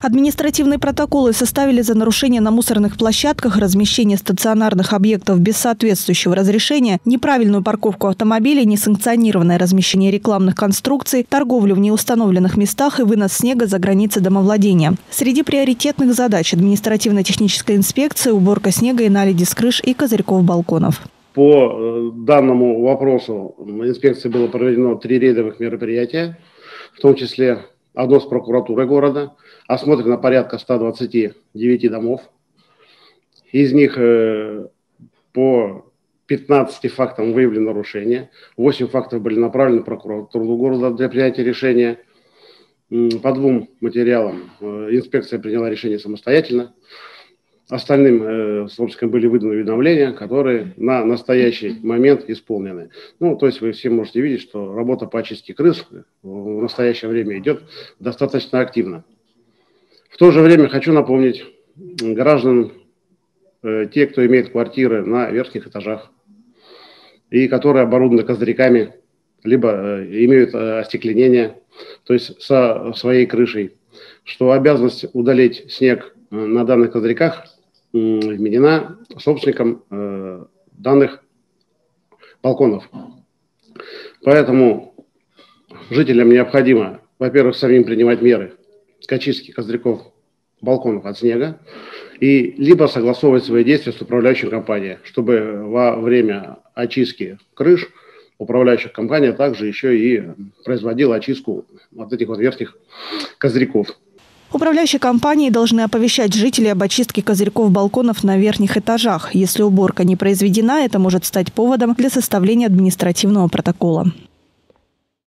Административные протоколы составили за нарушение на мусорных площадках, размещение стационарных объектов без соответствующего разрешения, неправильную парковку автомобилей, несанкционированное размещение рекламных конструкций, торговлю в неустановленных местах и вынос снега за границы домовладения. Среди приоритетных задач административно-технической инспекции – уборка снега и наледи с крыш и козырьков балконов. По данному вопросу инспекции было проведено 3 рейдовых мероприятия, в том числе одно с прокуратурой города, осмотрено порядка 129 домов. Из них по 15 фактам выявлены нарушения, 8 фактов были направлены в прокуратуру города для принятия решения. По 2 материалам инспекция приняла решение самостоятельно. Остальным собственно, были выданы уведомления, которые на настоящий момент исполнены. То есть вы все можете видеть, что работа по очистке крыс в настоящее время идет достаточно активно. В то же время хочу напомнить гражданам, те, кто имеет квартиры на верхних этажах и которые оборудованы козырьками, либо имеют остекленение, то есть со своей крышей, что обязанность удалить снег на данных козырьках вменена собственникам данных балконов. Поэтому жителям необходимо, во-первых, самим принимать меры к очистке козырьков балконов от снега и либо согласовывать свои действия с управляющей компанией, чтобы во время очистки крыш управляющая компания также еще и производила очистку вот этих вот верхних козырьков. Управляющие компании должны оповещать жителей об очистке козырьков балконов на верхних этажах. Если уборка не произведена, это может стать поводом для составления административного протокола.